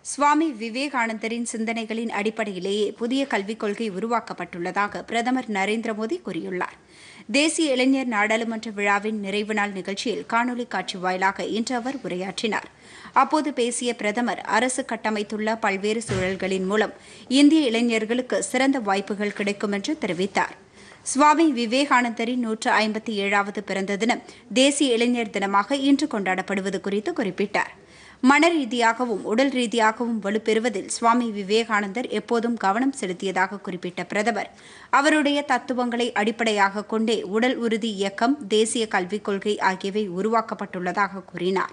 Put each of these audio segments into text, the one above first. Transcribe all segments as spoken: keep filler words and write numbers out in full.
சுவாமி விவேகானந்தரின் சிந்தனைகளின் அடிப்படையிலேயே புதிய கல்விக் கொள்கை உருவாக்கப்பட்டுள்ளதாக பிரதமர் நரேந்திர மோடி கூறியுள்ளார். தேசிய இளைஞர் நாடாளுமன்ற விழாவின் நிறைவு நாள் நிகழ்ச்சியில் காணொலி காட்சி வாயிலாக இன்று அவர் உரையாற்றினார். அப்போது பேசிய பிரதமர், அரசு கட்டமைத்துள்ள பல்வேறு சூழல்களின் மூலம் இந்திய இளைஞர்களுக்கு சிறந்த வாய்ப்புகள் கிடைக்கும் என்று தெரிவித்தார். சுவாமி விவேகானந்தரின் நூற்று ஐம்பத்தி ஏழாவது பிறந்த தினம் தேசிய இளைஞர் தினமாக இன்று கொண்டாடப்படுவது குறித்து குறிப்பிட்டார். மன ரீதியாகவும் உடல் ரீதியாகவும் வலுப்பெறுவதில் சுவாமி விவேகானந்தர் எப்போதும் கவனம் செலுத்தியதாக குறிப்பிட்ட பிரதமர், அவருடைய தத்துவங்களை அடிப்படையாக கொண்டே உடல் உறுதி இயக்கம், தேசிய கல்விக் கொள்கை ஆகியவை உருவாக்கப்பட்டுள்ளதாக கூறினார்.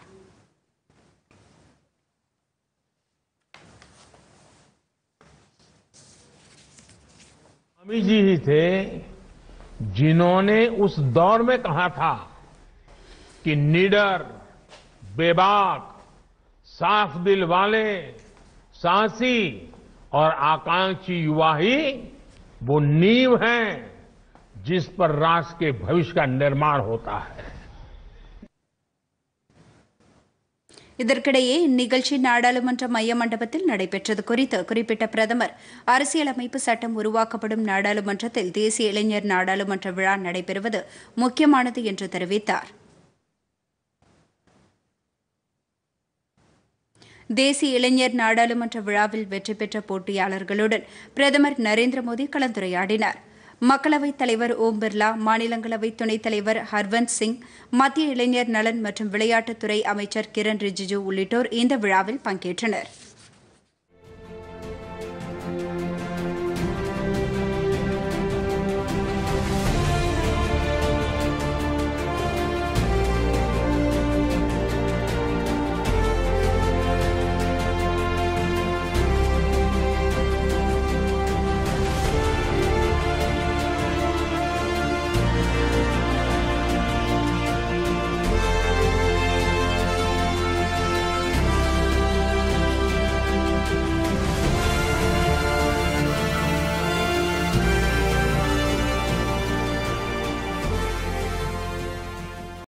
स्वामी जी ही थे जिन्होंने उस दौर में कहा था कि निडर, बेबाक, साफ दिल वाले, साहसी और आकांक्षी युवा ही वो नींव हैं जिस पर राष्ट्र के भविष्य का निर्माण होता है. இதற்கிடையே இந்நிகழ்ச்சி நாடாளுமன்ற மைய மண்டபத்தில் நடைபெற்றது குறித்து குறிப்பிட்ட பிரதமர், அரசியலமைப்பு சட்டம் உருவாக்கப்படும் நாடாளுமன்றத்தில் தேசிய இளைஞர் நாடாளுமன்ற விழா நடைபெறுவது முக்கியமானது என்று தெரிவித்தார். தேசிய இளைஞர் நாடாளுமன்ற விழாவில் வெற்றி பெற்ற போட்டியாளர்களுடன் பிரதமர் நரேந்திர மோடி கலந்துரையாடினார். மக்களவைத் தலைவர் ஓம் பிர்லா, மாநிலங்களவை துணைத் தலைவர் ஹர்வன்ஸ் சிங், மத்திய இளைஞர் நலன் மற்றும் விளையாட்டுத்துறை அமைச்சர் கிரண் ரிஜிஜு உள்ளிட்டோர் இந்த விழாவில் பங்கேற்றனர்.